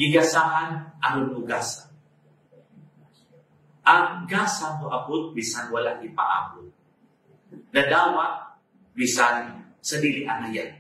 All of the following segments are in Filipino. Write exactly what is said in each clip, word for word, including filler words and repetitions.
gigasahan aron ugasan. Ang gasa mo abot bisan wala ipaabot. Nadawa bisan sa dili anayan.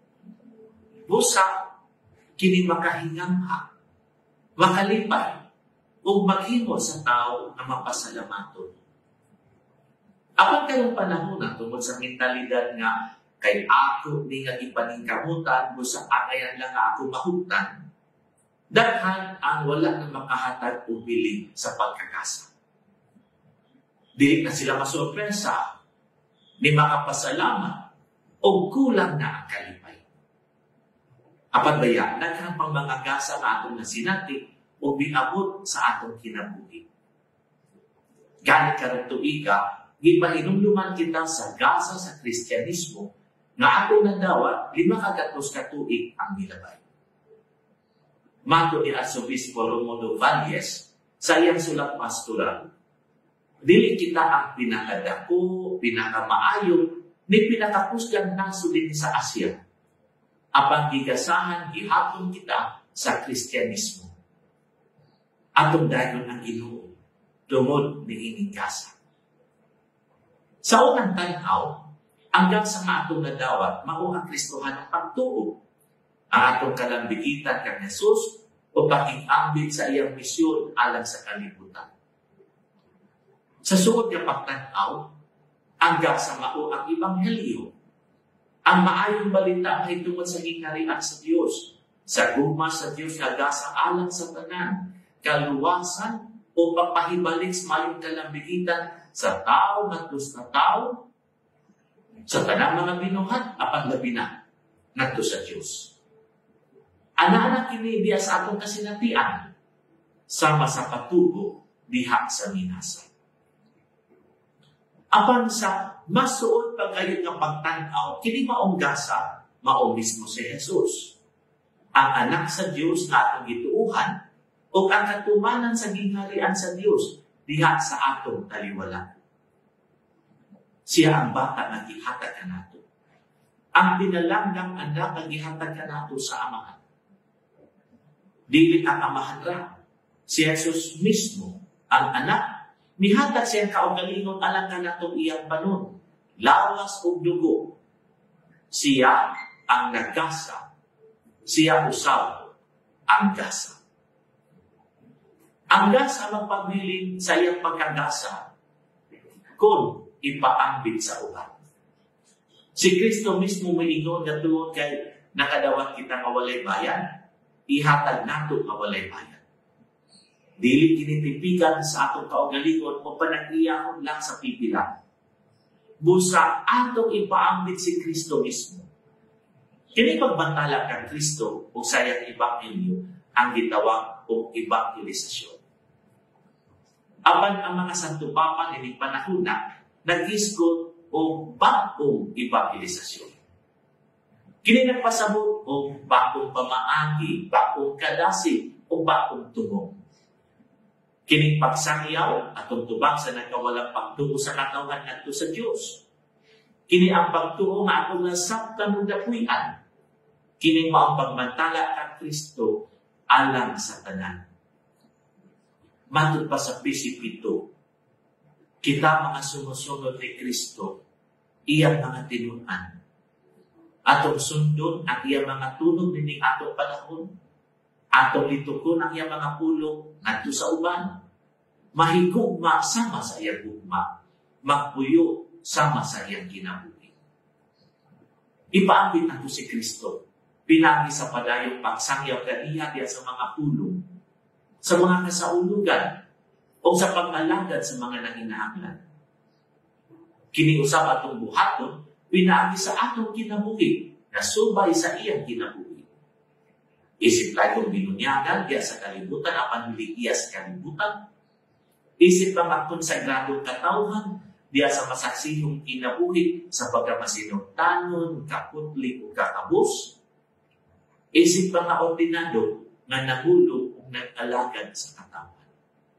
Busa kini makahingamha, makalipay, o maghimo sa tao na mapasalamaton. Apan kayong panahon na tungkol sa mentalidad nga kay ako ni nga ipaningkamutan busa anayan lang nga ako mahutan. Daghan ang wala na makahatag o biling sa pagkakasa. Dili na sila masurpresa, ni makapasalamat, o kulang na ang kalipay. Apat baya, daghan pang mga gasa na atong nasinati o biabot sa atong kinabuhi. Ganit karong tuiga, gipahinumduman kita sa gasa sa Kristyanismo nga atong nadawa lima kagatos ka tuig ang milabay. Mato ni Arsobispo Romulo Valles sa iyang sulat pastoral, dili kita ang pinakadako, pinakamaayo, ni pinakapusgang naso din sa Asya. Apang gigasahan, gihapon kita sa Kristyanismo. Atong dayon ang Ginoo, tungod ni ining gasa. Sa unang tanaw, hanggang sa atong nadawat, mao ang Kristohan ng pagtuo. Ang atong kalambigitan kang Jesus o pakingambit sa iyang misyon alang sa kalibutan. Sa suod nga pagtanaw, hanggang sa mao ang Ebanghelyo, ang maayong balita ay tungkol sa gikarian sa Diyos, sa gugma sa Diyos nga gasa alang sa tanan, kaluwasan o papahibalik sa mayong kalambigitan sa tao ngadto sa tao, sa tanang mga binuhat, apan labi na ngadto sa Diyos. Ana-ana kini diya sa atong kasinatian, sama sa patubo diha sa minasa. Apan sa masuod pagkayo nga pagtanaw, kini maong gasa, mao mismo si Jesus. Ang anak sa Diyos na atong gituuhan, o ang katumanan sa gingharian sa Diyos diha sa atong taliwala. Siya ang bata na gihatag kanato. Ang pinalanggang anak na gihatag kanato sa amahan. Dili ang amahan ra. Si Jesus mismo, ang anak, mihatag siyang kaugalingon alang kanatong iyang panon, lawas o dugo. Siya ang nagasa. Siya usaw ang gasa. Ang gasa magpabilin sa iyang pagkagasa kung ipaambit sa uban. Si Kristo mismo maingon nga tungod kay nakadawat kita nga walay bayan, ihatag nato nga walay bayan. Dili kinitipikan sa atong kaugalingon o panag-iyahon lang sa pipila. Busa atong ipaambit si Kristo mismo. Kini pagbantala kang Kristo o sayang ebanghelyo ang gitawag o evangelisasyon. Apan ang mga santo papa nining panahon na nag-isgot o bagong evangelisasyon. Kini nagpasabot o bagong pamaagi, bagong kadasi o bagong tungong. Kining pagsangyaw atong tubag sa nagkawalang pagtuo sa katawhan ngadto sa Dios. Kini ang pagtuo nga atong nasabtan ug dapuy-an. Kining maong pagmantala kang Kristo alang sa tanan. Matod pa sa Pisipito, kita mga sumusunod ni Kristo, iyang mga tinunan. Atong sundon ang iyang mga tunog nining atong panahon. Atong litukon ang iyang mga pulong ngadto sa uban. Mahigugma sama sa iyang gugma. Magpuyo sama sa iyang kinabuhi. Ipaambit nato si Kristo. Pinagi sa padayong pagsangyaw kaniya diya sa mga pulong, sa mga kasaulugan, o sa pag-alagad sa mga nanginahanglan. Kiniusap atong buhaton, pinaagi sa atong kinabuhi, na subay sa iyang kinabuhi. Isip lang kong binunyagan, diya sa kalibutan, apan huli sa kalibutan. Isip lang ang konsagradong katawhan, diya sa masaksihong kinabuhi, sa pagkamasinugtanon, kaputli o kakabus. Isip lang ang ordinado, nga nahulog o nag-alagad sa katawan.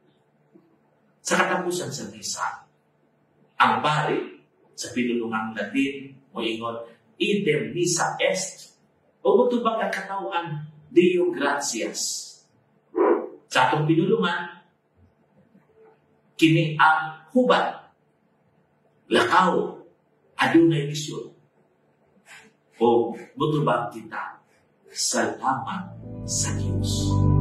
Sa katapusan sa misa, ang pari, sa pinulungang Latin, o ingon, idem misa est, o mutubag ang katawan, Deo gratias, sa atong pinulungan, kini ang hubad, lakaw, adunay misyon. O mutubang kita, salamat sa Diyos.